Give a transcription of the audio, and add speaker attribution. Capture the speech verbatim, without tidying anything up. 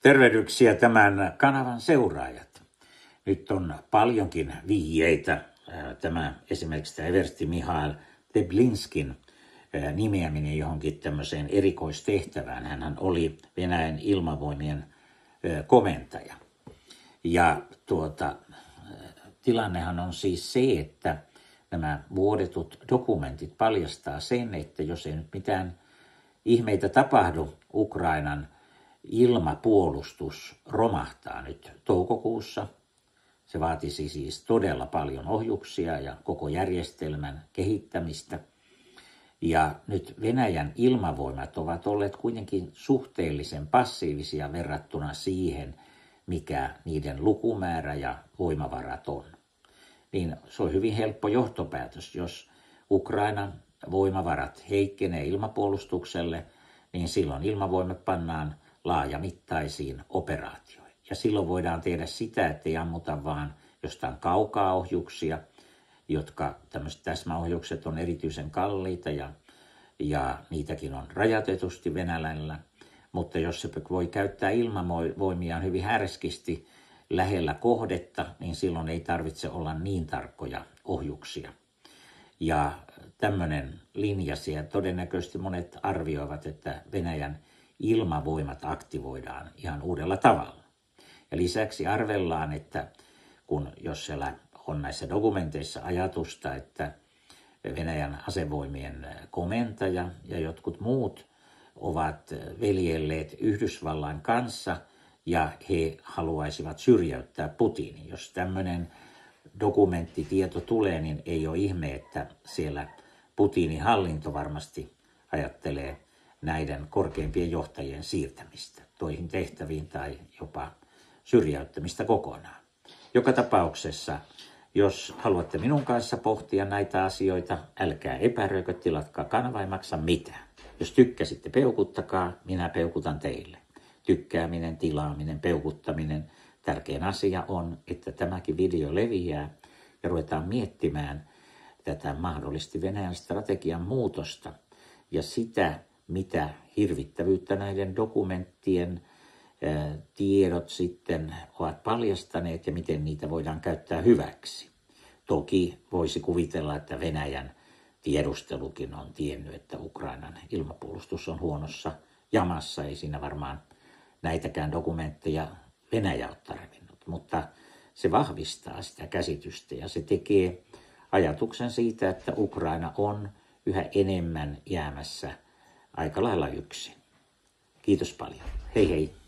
Speaker 1: Tervehdyksiä tämän kanavan seuraajat. Nyt on paljonkin vihjeitä. Tämä esimerkiksi tämä eversti Mihail Teplinskin nimeäminen johonkin tämmöiseen erikoistehtävään. Hän oli Venäjän ilmavoimien komentaja. Ja tuota, tilannehan on siis se, että nämä vuodetut dokumentit paljastaa sen, että jos ei nyt mitään ihmeitä tapahdu, Ukrainan ilmapuolustus romahtaa nyt toukokuussa. Se vaatisi siis todella paljon ohjuksia ja koko järjestelmän kehittämistä. Ja nyt Venäjän ilmavoimat ovat olleet kuitenkin suhteellisen passiivisia verrattuna siihen, mikä niiden lukumäärä ja voimavarat on. Niin se on hyvin helppo johtopäätös, jos Ukrainan voimavarat heikkenee ilmapuolustukselle, niin silloin ilmavoimat pannaan laajamittaisiin operaatioihin. Ja silloin voidaan tehdä sitä, ettei ammuta vaan jostain kaukaa ohjuksia, jotka tämmöiset täsmäohjukset on erityisen kalliita ja, ja niitäkin on rajatetusti Venäjällä. Mutta jos se voi käyttää ilmavoimiaan hyvin härskisti lähellä kohdetta, niin silloin ei tarvitse olla niin tarkkoja ohjuksia. Ja tämmöinen linja siellä todennäköisesti monet arvioivat, että Venäjän ilmavoimat aktivoidaan ihan uudella tavalla. Ja lisäksi arvellaan, että kun jos siellä on näissä dokumenteissa ajatusta, että Venäjän asevoimien komentaja ja jotkut muut ovat veljelleet Yhdysvallain kanssa ja he haluaisivat syrjäyttää Putinin. Jos tämmöinen dokumenttitieto tulee, niin ei ole ihme, että siellä Putinin hallinto varmasti ajattelee näiden korkeimpien johtajien siirtämistä toihin tehtäviin tai jopa syrjäyttämistä kokonaan. Joka tapauksessa, jos haluatte minun kanssa pohtia näitä asioita, älkää epäröikö, tilatkaa kanava, ei maksa mitään. Jos tykkäsitte, peukuttakaa, minä peukutan teille. Tykkääminen, tilaaminen, peukuttaminen. Tärkein asia on, että tämäkin video leviää ja ruvetaan miettimään tätä mahdollisesti Venäjän strategian muutosta ja sitä, mitä hirvittävyyttä näiden dokumenttien ää, tiedot sitten ovat paljastaneet ja miten niitä voidaan käyttää hyväksi. Toki voisi kuvitella, että Venäjän tiedustelukin on tiennyt, että Ukrainan ilmapuolustus on huonossa jamassa. Ei siinä varmaan näitäkään dokumentteja Venäjä ole tarvinnut, mutta se vahvistaa sitä käsitystä ja se tekee ajatuksen siitä, että Ukraina on yhä enemmän jäämässä aika lailla yksin. Kiitos paljon. Hei hei.